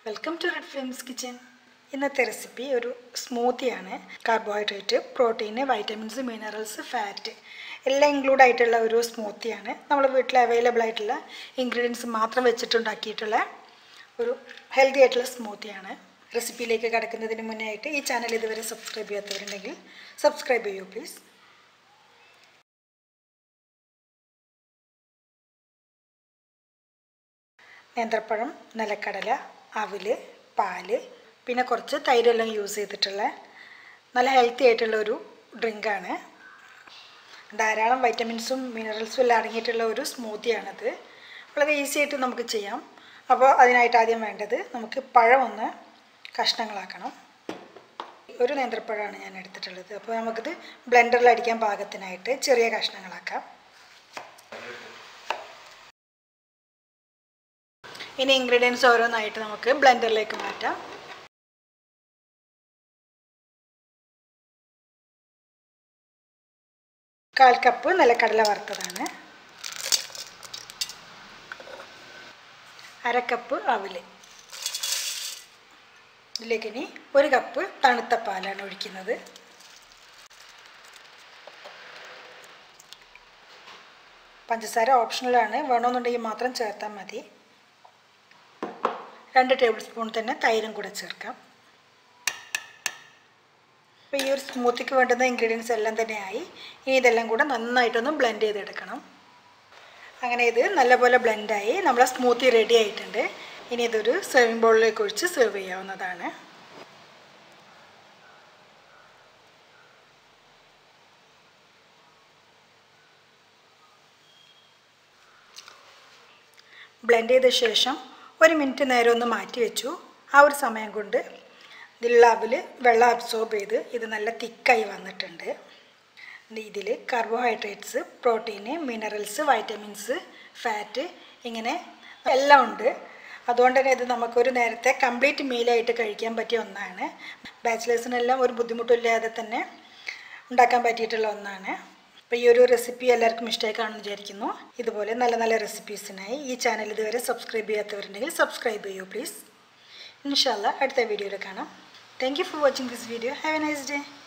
Welcome to Red Flames Kitchen. ഇന്നത്തെ recipe ഒരു smoothie ആണ്. Carbohydrate, protein, vitamins, minerals, fat എല്ലാം ഇൻക്ലൂഡ് ആയിട്ടുള്ള ഒരു സ്മൂത്തി ആണ്. നമ്മൾ വീട്ടിൽ അവൈലബിൾ ആയിട്ടുള്ള ഇൻഗ്രീഡിയൻസ് മാത്രം വെച്ചിട്ടുണ്ടാക്കിയിട്ടുള്ള ഒരു ഹെൽത്തി ആയിട്ടുള്ള സ്മൂത്തി ആണ്. റെസിപ്പിയിലേക്ക് കടക്കുന്നതിന് മുന്നേ ആയിട്ട് ഈ ചാനൽ ഇതുവരെ സബ്സ്ക്രൈബ് ചെയ്യാത്തവരുണ്ടെങ്കിൽ സബ്സ്ക്രൈബ് ചെയ്യൂ പ്ലീസ്. നേന്ത്രപ്പഴം, നിലക്കടല, അവില്, പാല്, പിന്നെ കുറച്ച് തൈരെല്ലാം യൂസ് ചെയ്തിട്ടുള്ള നല്ല ഹെൽത്തി ആയിട്ടുള്ള ഒരു ഡ്രിങ്കാണ്. ധാരാളം വൈറ്റമിൻസും മിനറൽസും എല്ലാം അടങ്ങിയിട്ടുള്ള ഒരു സ്മൂത്തിയാണത്. വളരെ ഈസി ആയിട്ട് നമുക്ക് ചെയ്യാം. അപ്പോൾ അതിനായിട്ട് ആദ്യം വേണ്ടത് നമുക്ക് പഴം ഒന്ന് കഷ്ണങ്ങളാക്കണം. ഒരു നേന്ത്രപ്പഴമാണ് ഞാൻ എടുത്തിട്ടുള്ളത്. അപ്പോൾ നമുക്കിത് ബ്ലെൻഡറിൽ അടിക്കാൻ പാകത്തിനായിട്ട് ചെറിയ കഷ്ണങ്ങളാക്കാം. ഇനി ഇൻഗ്രീഡിയൻസ് ഓരോന്നായിട്ട് നമുക്ക് ബ്ലെൻഡറിലേക്ക് മാറ്റാം. കാൽ കപ്പ് നിലക്കടല വറുത്തതാണ്, അര കപ്പ് അവില്, ഇതിലേക്ക് ഇനി ഒരു കപ്പ് തണുത്ത പാലാണ് ഒഴിക്കുന്നത്. പഞ്ചസാര ഓപ്ഷണലാണ്, വേണമെന്നുണ്ടെങ്കിൽ മാത്രം ചേർത്താൽ മതി. 2 ടേബിൾ സ്പൂൺ തന്നെ തൈരും കൂടെ ചേർക്കാം. അപ്പോൾ ഈ ഒരു സ്മൂത്തിക്ക് വേണ്ടുന്ന ഇൻഗ്രീഡിയൻസ് എല്ലാം തന്നെയായി. ഇനി ഇതെല്ലാം കൂടെ നന്നായിട്ടൊന്ന് ബ്ലെൻഡ് ചെയ്തെടുക്കണം. അങ്ങനെ ഇത് നല്ലപോലെ ബ്ലെൻഡായി നമ്മളെ സ്മൂത്തി റെഡി ആയിട്ടുണ്ട്. ഇനി ഇതൊരു സെർവിങ് ബൗളിലേക്ക് ഒഴിച്ച് സെർവ് ചെയ്യാവുന്നതാണ്. ബ്ലെൻഡ് ചെയ്ത ശേഷം 1 മിനിറ്റ് നേരം ഒന്ന് മാറ്റി വെച്ചു. ആ ഒരു സമയം കൊണ്ട് ഇതിലുള്ള അവിൽ വെള്ളം അബ്സോർബ് ചെയ്ത് ഇത് നല്ല തിക്കായി വന്നിട്ടുണ്ട്. ഇതിൽ carbohydrates, protein, minerals, vitamins, fat ഇങ്ങനെ എല്ലാം ഉണ്ട്. അതുകൊണ്ട് തന്നെ ഇത് നമുക്കൊരു നേരത്തെ കംപ്ലീറ്റ് മീലായിട്ട് കഴിക്കാൻ പറ്റിയ ഒന്നാണ്. ബാച്ചിലേഴ്സിനെല്ലാം ഒരു ബുദ്ധിമുട്ടില്ലാതെ തന്നെ ഉണ്ടാക്കാൻ പറ്റിയിട്ടുള്ള ഒന്നാണ്. അപ്പോൾ ഈ ഒരു റെസിപ്പി എല്ലാവർക്കും ഇഷ്ടമായി കാണുമെന്ന് വിചാരിക്കുന്നു. ഇതുപോലെ നല്ല നല്ല റെസിപ്പീസിനായി ഈ ചാനൽ ഇതുവരെ സബ്സ്ക്രൈബ് ചെയ്യാത്തവരുണ്ടെങ്കിൽ സബ്സ്ക്രൈബ് ചെയ്യൂ പ്ലീസ്. ഇൻഷാ അല്ലാഹ് അടുത്ത വീഡിയോയിൽ കാണാം. Thank you for watching this video. Have a nice day.